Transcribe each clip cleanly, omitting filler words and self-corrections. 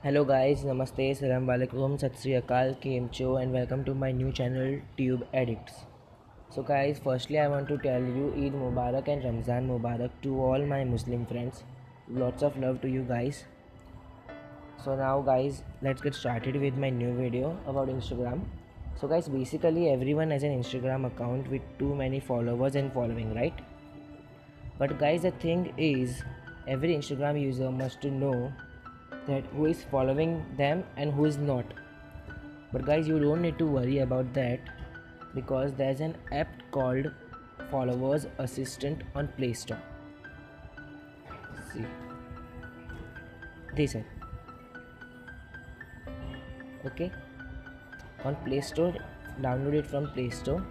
Hello guys, Namaste, Salam Alaikum, Sat Sri Akal, Kemcho and welcome to my new channel Tube Edits. So guys, firstly I want to tell you Eid Mubarak and Ramzan Mubarak to all my Muslim friends. Lots of love to you guys. So now guys, let's get started with my new video about Instagram. So guys, basically everyone has an Instagram account with too many followers and following, right? But guys, the thing is, every Instagram user must to know that who is following them and who is not. But guys, you don't need to worry about that because there's an app called Followers Assistant on Play Store. See this app. Okay, on Play Store, download it from Play Store.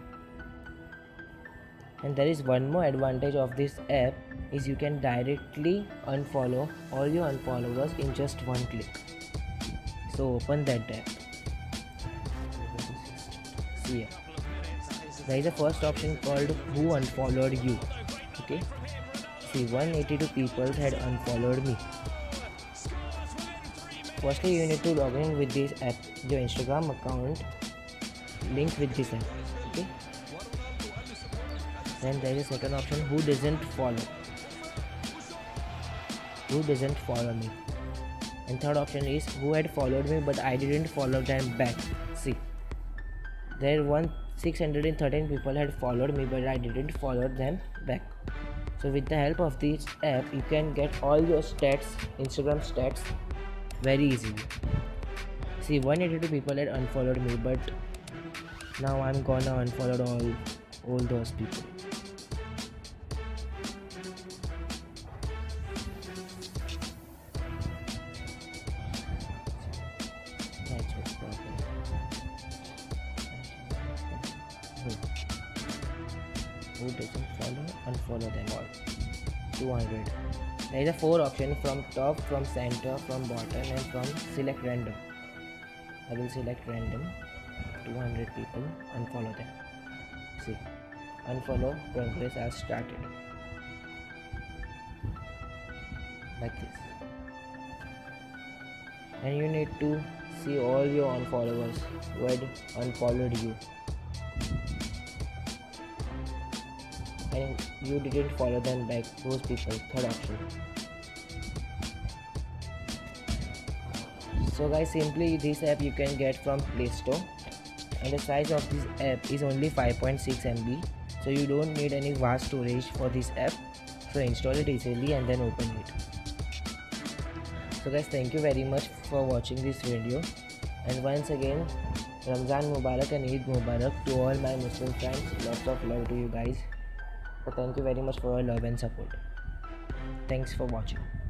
And there is one more advantage of this app is you can directly unfollow all your unfollowers in just one click. So open that app. See here. There is a first option called Who Unfollowed You. Okay. See, 182 people had unfollowed me. Firstly, you need to log in with this app, your Instagram account linked with this app. Okay. Then there is a second option, who doesn't follow. Who doesn't follow me. And third option is who had followed me but I didn't follow them back. See, there 613 people had followed me but I didn't follow them back. So with the help of this app you can get all your stats, Instagram stats very easily. See, 182 people had unfollowed me, but now I'm gonna unfollow all those people. Who doesn't follow, unfollow them all. 200. There is a 4 option from top, from center, from bottom and from select random. I will select random. 200 people, unfollow them. See, unfollow progress has started. Like this. And you need to see all your unfollowers who had unfollowed you. And you didn't follow them back, those people, third option. So guys, simply this app you can get from Play Store and the size of this app is only 5.6 MB, so you don't need any vast storage for this app. So install it easily and then open it. So guys, thank you very much for watching this video, and once again Ramzan Mubarak and Eid Mubarak to all my Muslim friends. Lots of love to you guys. So thank you very much for your love and support. Thanks for watching.